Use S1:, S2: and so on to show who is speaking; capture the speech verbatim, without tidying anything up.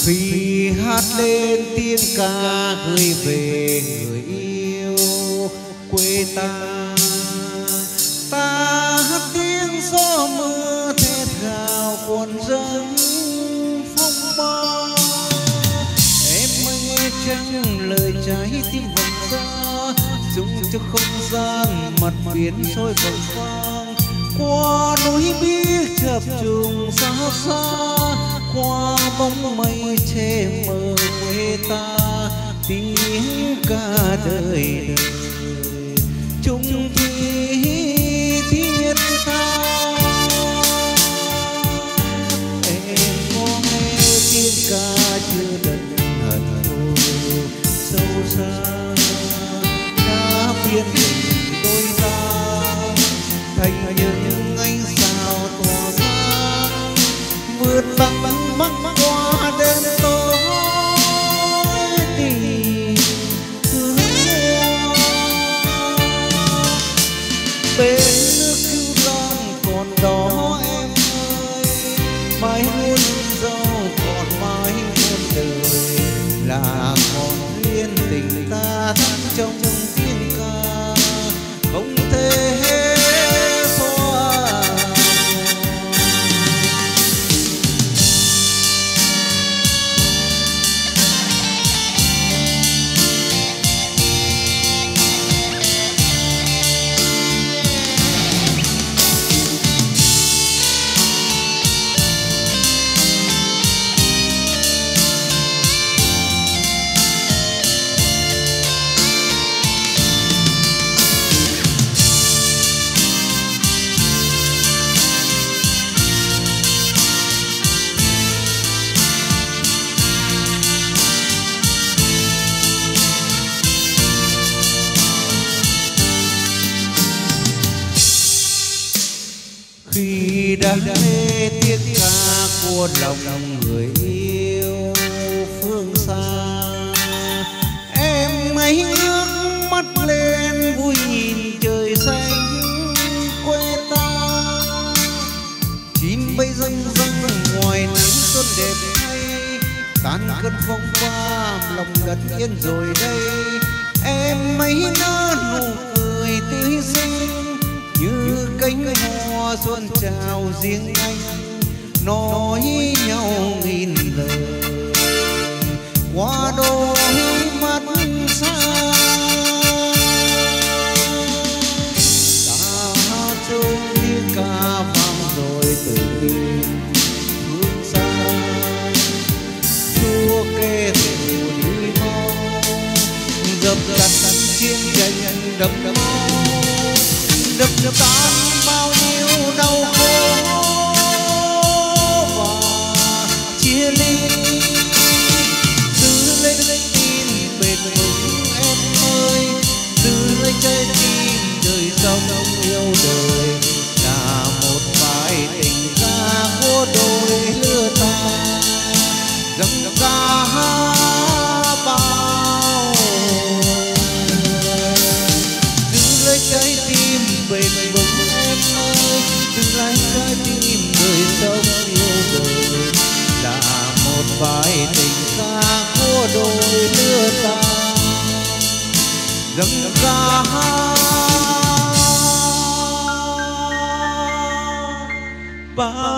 S1: khi hát lên tiếng ca gửi về người yêu quê ta. Ta hát tiếng gió mưa thét gào cuốn dâng phong ba. Em ơi chẳng lời trái tim vòng ra, dung cho không gian mặt biển sôi vòng vang. Qua núi biếc chập trùng xa xa, qua bóng mây che mờ quê ta, tiếng ca đời đời chung thủy thiết tha. Em có nghe tiếng ca chưa lần hận thù sâu xa, đã biến tình đôi ta thành những ánh sao tỏa sáng, vượt băng băng băng qua đêm tối tình thương. Bên nước cứu lan còn đó em ơi, mãi muôn dâu còn mãi muôn đời, là còn duyên tình ta thắm trong tiếng ca không thể xóa. Khi đã nghe tiếng ca của lòng người yêu phương xa, em ấy ngước mắt lên vui nhìn trời xanh quê ta. Chim bay răng răng ngoài nắng xuân đẹp thay, tan cơn phong ba lòng ngất yên rồi đây. Em ấy nở nụ cười tươi xinh như cánh hoa xuân chào riêng anh, nói nhau nghìn lời qua đôi mắt xa. Ta trôi tiếng ca vang rồi từ phương xa, chúa kê thù đi mau dập tắt chiến tranh đẫm máu, đập đập tan bao nhiêu đau khổ và chia ly. Giữ lấy tin bền vững em ơi, giữ lấy trái tim đời sống yêu đời, là một bài tình ca của đôi lứa ta dâng ca bao. Giữ lấy trái tim bền vững em ơi, giữ lấy trái tim đời sống yêu đời, là một bài tình ca của đôi lứa ta dâng ca bao.